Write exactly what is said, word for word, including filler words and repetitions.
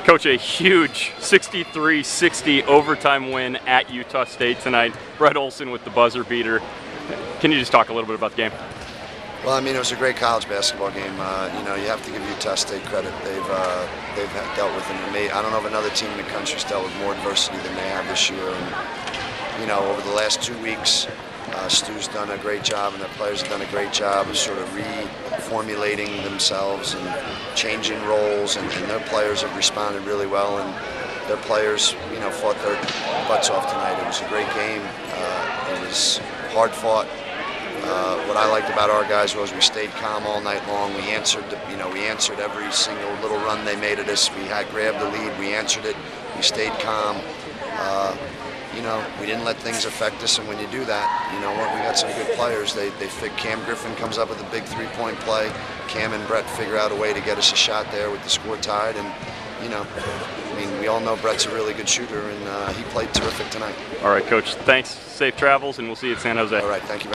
Coach, a huge sixty-three sixty overtime win at Utah State tonight. Brett Olson with the buzzer beater. Can you just talk a little bit about the game? Well, I mean, it was a great college basketball game. Uh, you know, you have to give Utah State credit. They've uh, they've had, dealt with an amazing. I don't know if another team in the country's dealt with more adversity than they have this year. And you know, over the last two weeks, uh, Stu's done a great job, and their players have done a great job of sort of reformulating themselves and changing roles. And, and their players have responded really well. And their players, you know, fought their butts off tonight. It was a great game. Uh, it was hard fought. Uh, what I liked about our guys was we stayed calm all night long. We answered, the, you know, we answered every single little run they made at us. We had grabbed the lead. We answered it. We stayed calm. Uh, you know, we didn't let things affect us. And when you do that, you know what? We got some good players. They they fit. Cam Griffin comes up with a big three-point play. Cam and Brett figure out a way to get us a shot there with the score tied. And you know, I mean, we all know Brett's a really good shooter, and uh, he played terrific tonight. All right, Coach. Thanks. Safe travels, and we'll see you at San Jose. All right. Thank you.